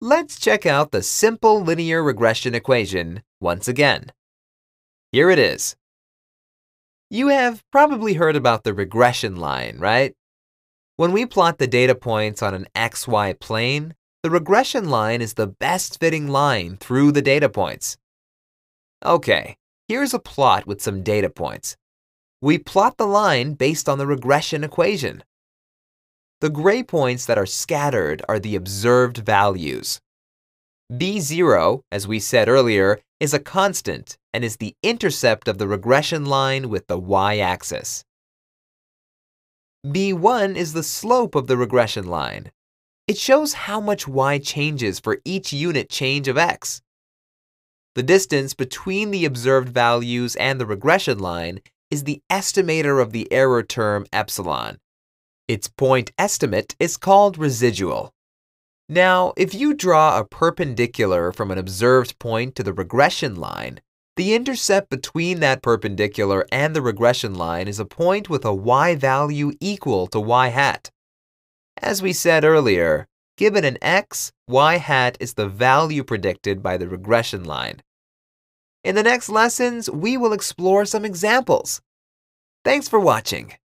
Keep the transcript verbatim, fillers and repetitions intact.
Let's check out the simple linear regression equation once again. Here it is. You have probably heard about the regression line, right? When we plot the data points on an x y plane, the regression line is the best fitting line through the data points. Okay, here's a plot with some data points. We plot the line based on the regression equation. The gray points that are scattered are the observed values. b zero, as we said earlier, is a constant and is the intercept of the regression line with the y-axis. b one is the slope of the regression line. It shows how much y changes for each unit change of x. The distance between the observed values and the regression line is the estimator of the error term epsilon. Its point estimate is called residual. Now, if you draw a perpendicular from an observed point to the regression line, the intercept between that perpendicular and the regression line is a point with a y value equal to y hat. As we said earlier, given an x, y hat is the value predicted by the regression line. In the next lessons, we will explore some examples. Thanks for watching.